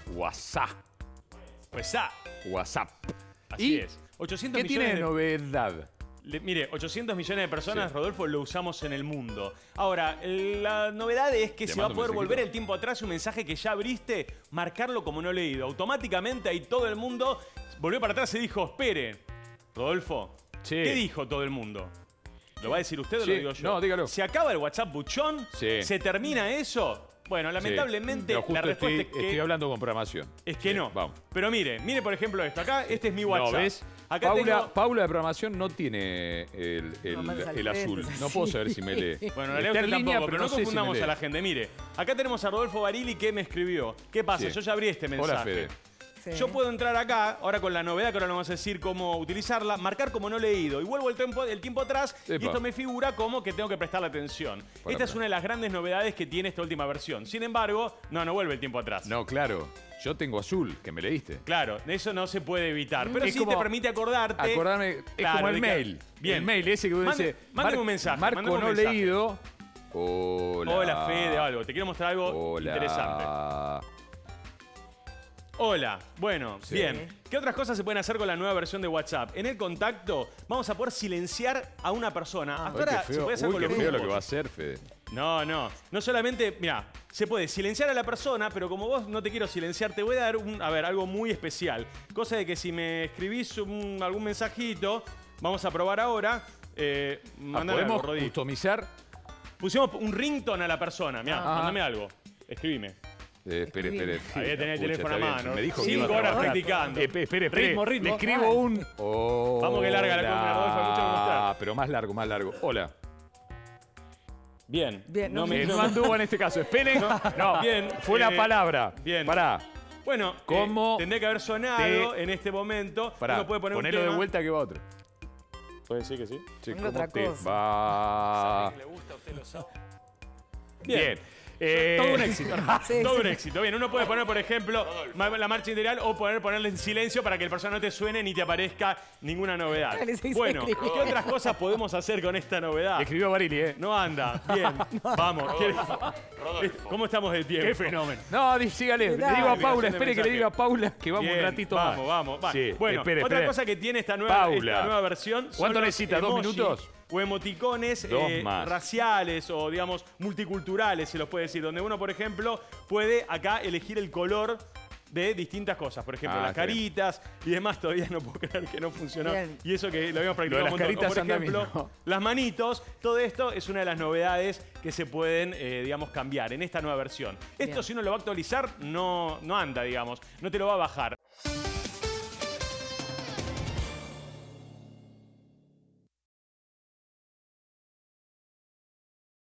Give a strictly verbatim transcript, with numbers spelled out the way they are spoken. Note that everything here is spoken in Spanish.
WhatsApp. WhatsApp. WhatsApp. Así ¿Y es. ochocientos qué tiene de millones novedad? Le- mire, ochocientos millones de personas, Sí. Rodolfo, lo usamos en el mundo. Ahora, la novedad es que Te se va a mando un poder mensajito. volver el tiempo atrás y un mensaje que ya abriste, marcarlo como no leído. Automáticamente ahí todo el mundo volvió para atrás y dijo, espere, Rodolfo, Sí. ¿qué dijo todo el mundo? ¿Lo va a decir usted o Sí. lo digo yo? No, dígalo. ¿Se acaba el WhatsApp buchón? Sí. ¿Se termina eso? Bueno, lamentablemente Pero justo la respuesta estoy, es que... estoy hablando con programación. Es que Sí, no. Vamos. Pero mire, mire por ejemplo esto. Acá, este es mi WhatsApp. No, ¿ves? Acá Paula, tengo... Paula de programación no tiene el, el- No, manos al el frente, azul. es No así. puedo saber si me lee. Bueno, no leo Está usted en línea, tampoco, pero no sé si me confundamos lee. a la gente. Mire, acá tenemos a Rodolfo Barili que me escribió. ¿Qué pasa? Sí. Yo ya abrí este mensaje. Hola, Fede. Sí. Yo puedo entrar acá, ahora con la novedad que ahora nos vamos a decir cómo utilizarla, marcar como no leído y vuelvo el tiempo, el tiempo atrás y Epa. esto me figura como que tengo que prestarle atención. Para, esta es para. una de las grandes novedades que tiene esta última versión. Sin embargo, no, no vuelve el tiempo atrás. No, claro. Yo tengo azul, que me leíste. Claro, eso no se puede evitar. Pero Es sí como- te permite acordarte. Acordarme, es Claro, como el de que- mail. Bien. El mail ese que uno Mande- dice. mándeme Mar- un mensaje, Marco mándeme un no mensaje. leído. Hola. Hola, Fede, algo. Te quiero mostrar algo Hola. interesante. Hola, bueno, Sí. bien. ¿Qué otras cosas se pueden hacer con la nueva versión de WhatsApp? En el contacto vamos a poder silenciar a una persona. Hasta Uy, ahora qué se feo, puede hacer Uy, con qué los feo lo grupos. que va a hacer, Fede. No, no. No solamente, mira, se puede silenciar a la persona, pero como vos no te quiero silenciar, te voy a dar un, a ver, algo muy especial. Cosa de que si me escribís un- algún mensajito, vamos a probar ahora. Eh, Ah, mandame ¿Podemos algo, Rodri. customizar? Pusimos un ringtone a la persona. Mirá, Ah. mandame algo. Escribime. Eh, espere, espere. Ahí tenés el Pucha, teléfono a está bien. mano. Me dijo que Cinco iba a horas trabajar. practicando. Eh, espere, espere, espere. Ritmo, ritmo. Le escribo un. Vamos que larga la Hola. columna, Rodolfo, hay mucho que mostrar. Ah, pero más largo, más largo. Hola. Bien. Bien, no no me- Eh, me no anduvo en este caso. Esperen. No, Bien, Fue eh, la palabra. bien. Pará. Bueno, ¿Cómo eh, tendría que haber sonado te- en este momento. Pará. Uno puede poner un Ponelo tema. de vuelta que va otro. Puede decir que sí. Che, Ponga ¿cómo otra te cosa. va? Bien. Bien. Eh, Todo un éxito. Sí, Todo sí. un éxito. Bien, uno puede poner, por ejemplo, ma- la marcha integral o poner, ponerle en silencio para que el persona no te suene ni te aparezca ninguna novedad. Dale, sí, sí, Bueno, escribí. ¿qué otras cosas podemos hacer con esta novedad? Le escribió Barili, ¿eh? No anda. Bien. Vamos. ¿Qué- ¿Cómo estamos de tiempo? Qué fenómeno. No, di- sígale. Le Mirá. digo a Combinación Paula, de espere que le mensajes. diga a Paula que vamos Bien, un ratito vamos, más. Vamos, vamos. Sí, Bueno, espere, otra espere. cosa que tiene esta nueva, Paula. esta nueva versión son ¿Cuánto los necesita? ¿Dos emojis minutos? O emoticones Dos eh, más. raciales o, digamos, multiculturales, se los puede decir. Donde uno, por ejemplo, puede acá elegir el color de distintas cosas. Por ejemplo, Ah, las está bien. caritas y demás. Todavía no puedo creer que no funcionó. Bien. Y eso que lo habíamos practicado Lo de un las montón. O, caritas por anda ejemplo, bien, ¿no? las manitos. Todo esto es una de las novedades que se pueden, eh, digamos, cambiar en esta nueva versión. Esto, Bien. si uno lo va a actualizar, no, no anda, digamos. No te lo va a bajar.